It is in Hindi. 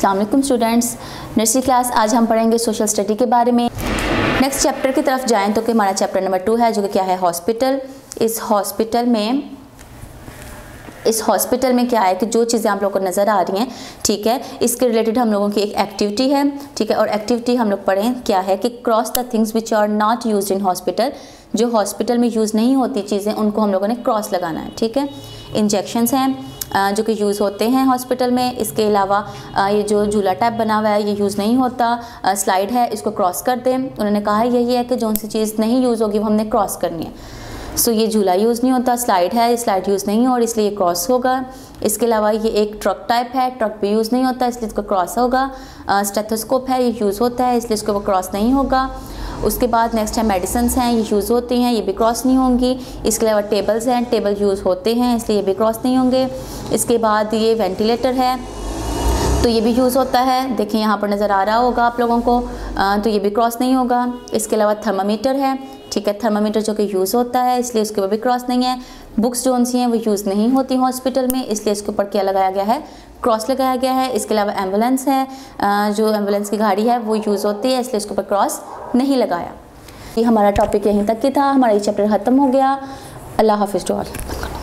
अस्सलाम वालेकुम स्टूडेंट्स, नर्सरी क्लास। आज हम पढ़ेंगे सोशल स्टडी के बारे में। नेक्स्ट चैप्टर की तरफ जाएं तो कि हमारा चैप्टर नंबर 2 है, जो कि क्या है, हॉस्पिटल। इस हॉस्पिटल में क्या है कि जो चीज़ें आप लोगों को नज़र आ रही हैं, ठीक है, इसके रिलेटेड हम लोगों की एक एक्टिविटी है, ठीक है। और एक्टिविटी हम लोग पढ़ें क्या है कि cross the things which are not used in hospital. जो हॉस्पिटल में यूज़ नहीं होती चीज़ें, उनको हम लोगों ने क्रॉस लगाना है, ठीक है। इंजेक्शंस हैं जो कि यूज़ होते हैं हॉस्पिटल में। इसके अलावा ये जो झूला टाइप बना हुआ है ये यूज़ नहीं होता। स्लाइड है, इसको क्रॉस कर दें। उन्होंने कहा यही है कि जो सी चीज़ नहीं यूज़ होगी वो हमने क्रॉस करनी है। सो ये झूला यूज़ नहीं होता, स्लाइड है, स्लाइड यूज़ नहीं हो और इसलिए ये क्रॉस होगा। इसके अलावा ये एक ट्रक टाइप है, ट्रक भी यूज़ नहीं होता इसलिए इसको क्रॉस होगा। स्टेथोस्कोप है, ये यूज़ होता है इसलिए इसको वो क्रॉस नहीं होगा। उसके बाद नेक्स्ट है मेडिसिन्स हैं, ये यूज़ होती हैं, ये भी क्रॉस नहीं होंगी। इसके अलावा टेबल्स हैं, टेबल यूज़ होते हैं इसलिए ये भी क्रॉस नहीं होंगे। इसके बाद ये वेंटिलेटर है तो ये भी यूज़ होता है, देखिए यहाँ पर नज़र आ रहा होगा आप लोगों को, तो ये भी क्रॉस नहीं होगा। इसके अलावा थर्मामीटर है, ठीक है, थर्मामीटर जो कि यूज़ होता है इसलिए उसके ऊपर भी क्रॉस नहीं है। बुक्स जो सी हैं वो यूज़ नहीं होती हॉस्पिटल में इसलिए इसके ऊपर क्या लगाया गया है, क्रॉस लगाया गया है। इसके अलावा एम्बुलेंस है, जो एम्बुलेंस की गाड़ी है वो यूज़ होती है इसलिए इसके ऊपर क्रॉस नहीं लगाया। ये हमारा टॉपिक यहीं तक ही था, हमारा ये चैप्टर ख़त्म हो गया। अल्लाह हाफ़िज़ टू ऑल।